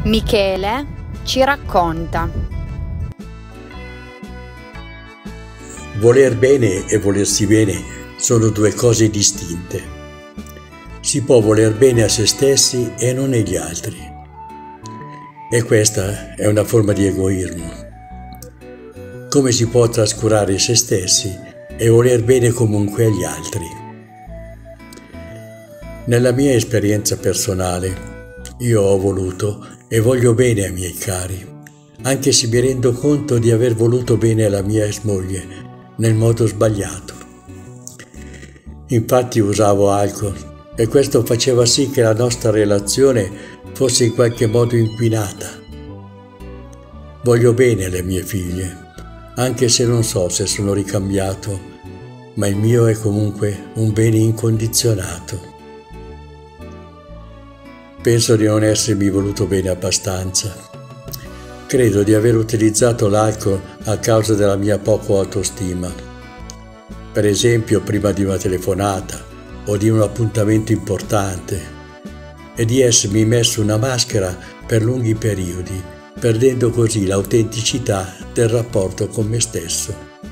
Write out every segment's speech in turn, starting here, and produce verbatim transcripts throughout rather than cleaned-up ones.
Michele ci racconta. Voler bene e volersi bene sono due cose distinte. Si può voler bene a se stessi e non agli altri. E questa è una forma di egoismo. Come si può trascurare se stessi e voler bene comunque agli altri? Nella mia esperienza personale, io ho voluto e voglio bene ai miei cari, anche se mi rendo conto di aver voluto bene alla mia ex moglie nel modo sbagliato. Infatti usavo alcol e questo faceva sì che la nostra relazione fosse in qualche modo inquinata. Voglio bene alle mie figlie, anche se non so se sono ricambiato, ma il mio è comunque un bene incondizionato. Penso di non essermi voluto bene abbastanza. Credo di aver utilizzato l'alcol a causa della mia poca autostima. Per esempio prima di una telefonata o di un appuntamento importante, e di essermi messo una maschera per lunghi periodi, perdendo così l'autenticità del rapporto con me stesso.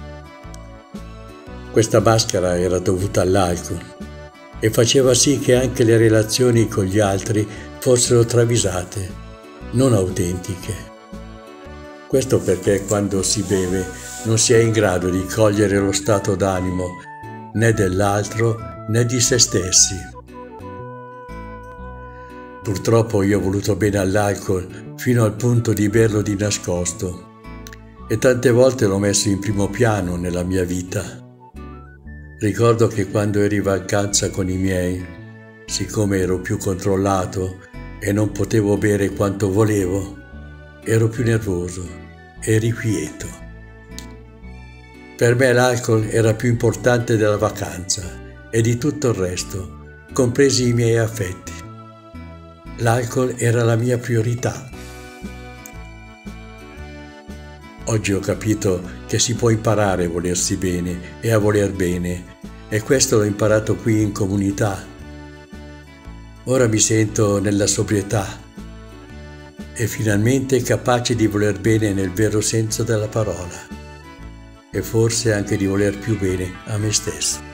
Questa maschera era dovuta all'alcol e faceva sì che anche le relazioni con gli altri fossero travisate, non autentiche. Questo perché quando si beve non si è in grado di cogliere lo stato d'animo né dell'altro né di se stessi. Purtroppo io ho voluto bene all'alcol fino al punto di berlo di nascosto e tante volte l'ho messo in primo piano nella mia vita. Ricordo che quando ero in vacanza con i miei, siccome ero più controllato e non potevo bere quanto volevo, ero più nervoso e irrequieto. Per me l'alcol era più importante della vacanza e di tutto il resto, compresi i miei affetti. L'alcol era la mia priorità. Oggi ho capito che si può imparare a volersi bene e a voler bene, e questo l'ho imparato qui in comunità. Ora mi sento nella sobrietà e finalmente capace di voler bene nel vero senso della parola, e forse anche di voler più bene a me stesso.